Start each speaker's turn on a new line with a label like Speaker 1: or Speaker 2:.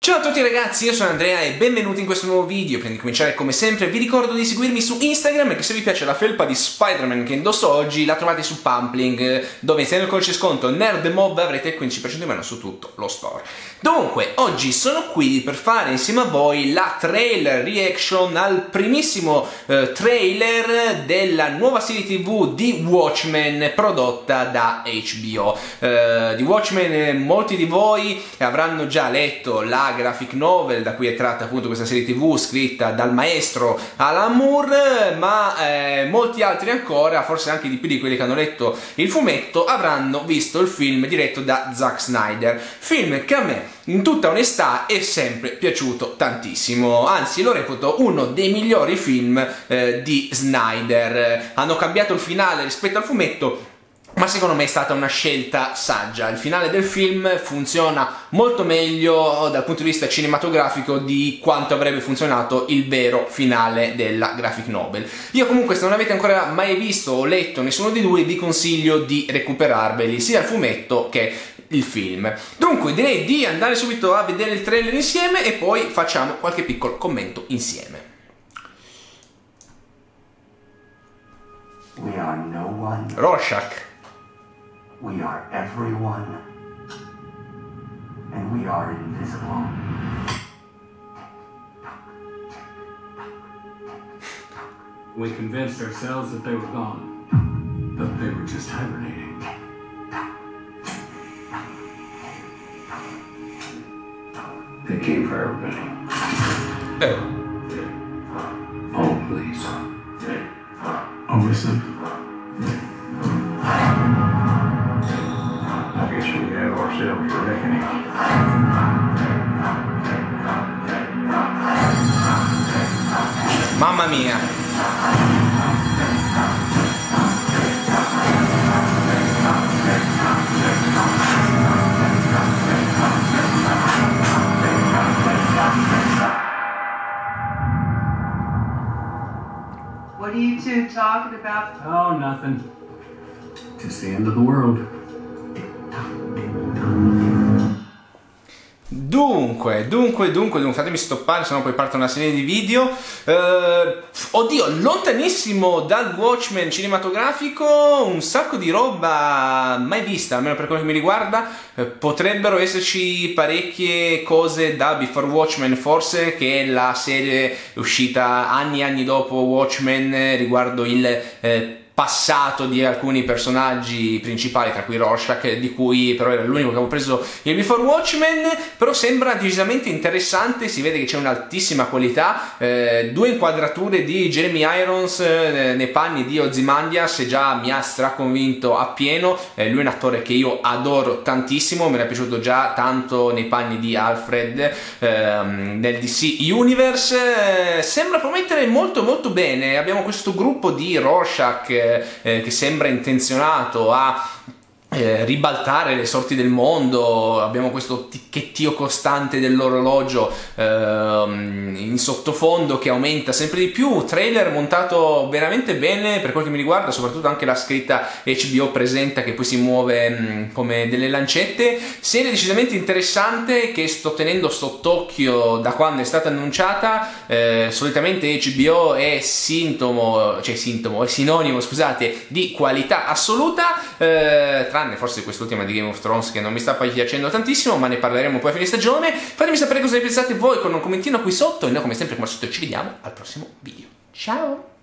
Speaker 1: Ciao a tutti ragazzi, io sono Andrea e benvenuti in questo nuovo video. Prima di cominciare, come sempre, vi ricordo di seguirmi su Instagram e che se vi piace la felpa di Spider-Man che indosso oggi la trovate su Pumpling, dove insieme al codice sconto NerdMob avrete il 15% di meno su tutto lo store. Dunque, oggi sono qui per fare insieme a voi la trailer reaction al primissimo trailer della nuova serie TV di Watchmen prodotta da HBO. Di Watchmen molti di voi avranno già letto la graphic novel da cui è tratta appunto questa serie TV scritta dal maestro Alan Moore, ma molti altri ancora, forse anche di più di quelli che hanno letto il fumetto, avranno visto il film diretto da Zack Snyder, film che a me in tutta onestà è sempre piaciuto tantissimo, anzi lo reputo uno dei migliori film di Snyder. Hanno cambiato il finale rispetto al fumetto, ma secondo me è stata una scelta saggia. Il finale del film funziona molto meglio dal punto di vista cinematografico di quanto avrebbe funzionato il vero finale della graphic novel. Io comunque, se non avete ancora mai visto o letto nessuno di due, vi consiglio di recuperarveli, sia il fumetto che il film. Dunque direi di andare subito a vedere il trailer insieme e poi facciamo qualche piccolo commento insieme.
Speaker 2: We are no one.
Speaker 1: Rorschach.
Speaker 2: We are everyone. And we are invisible.
Speaker 3: We convinced ourselves that they were gone. But they were just hibernating. They came for everybody. Oh, please. Oh, listen. I guess we have ourselves a reckoning.
Speaker 1: Mamma mia.
Speaker 4: What are you two talking about?
Speaker 3: Oh, nothing. Just the end of the world.
Speaker 1: Dunque, fatemi stoppare, sennò poi parte una serie di video. Oddio, lontanissimo dal Watchmen cinematografico, un sacco di roba mai vista, almeno per quello che mi riguarda. Potrebbero esserci parecchie cose da Before Watchmen, forse, che è la serie uscita anni e anni dopo Watchmen, riguardo il passato di alcuni personaggi principali, tra cui Rorschach, di cui però era l'unico che avevo preso il Before Watchmen. Però sembra decisamente interessante, si vede che c'è un'altissima qualità, due inquadrature di Jeremy Irons nei panni di Ozymandias e già mi ha straconvinto appieno. Lui è un attore che io adoro tantissimo, me ne è piaciuto già tanto nei panni di Alfred nel DC Universe. Sembra promettere molto molto bene. Abbiamo questo gruppo di Rorschach che sembra intenzionato a ribaltare le sorti del mondo. Abbiamo questo ticchettio costante dell'orologio in sottofondo che aumenta sempre di più. Trailer montato veramente bene per quel che mi riguarda, soprattutto anche la scritta HBO presenta che poi si muove come delle lancette. Serie decisamente interessante che sto tenendo sott'occhio da quando è stata annunciata. Solitamente HBO è sinonimo, scusate, di qualità assoluta, tranne forse quest'ultima di Game of Thrones che non mi sta poi piacendo tantissimo, ma ne parleremo poi a fine stagione. Fatemi sapere cosa ne pensate voi con un commentino qui sotto e noi come sempre, come al solito, ci vediamo al prossimo video. Ciao!